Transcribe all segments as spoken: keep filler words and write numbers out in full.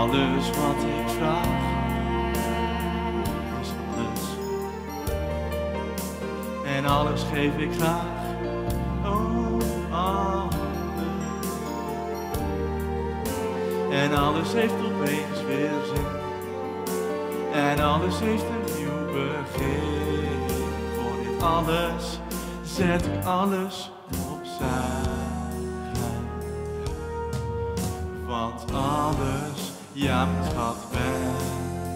alles wat ik vraag is alles. En alles geef ik graag. Oh, alles. En alles heeft opeens weer zin. En alles heeft een nieuw begin. Voor dit alles zet ik alles opzij. Want alles, ja mijn schat bent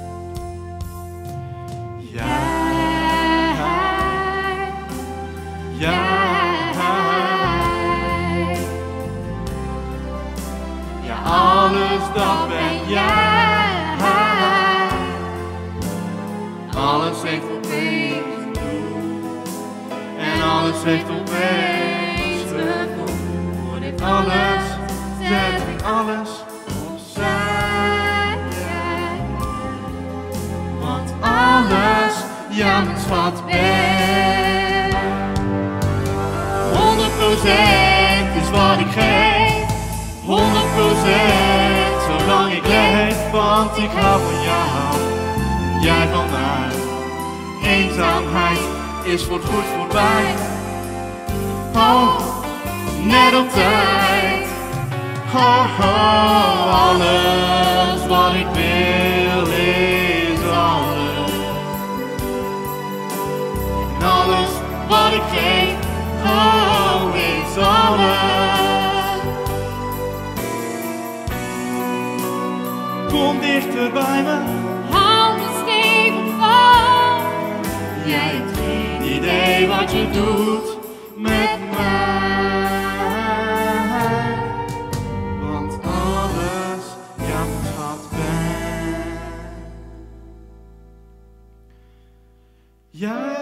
jij, jij, ja alles dat ben jij. Alles heeft opeens een doel en alles heeft opeens gevoel. Voor dit alles zet ik alles opzij. Want alles, ja mijn schat ben. Honderd procent is wat ik geef. Honderd procent zolang ik leef. Want ik hou van jou, jij van mij. Eenzaamheid is voor het goed voorbij. Oh, net op tijd. Oh, oh, alles wat ik wil is alles. En alles wat ik geef, oh, is alles. Kom dichter bij me, handen stevig vast. jij hebt geen idee wat je doet met mij. Ja.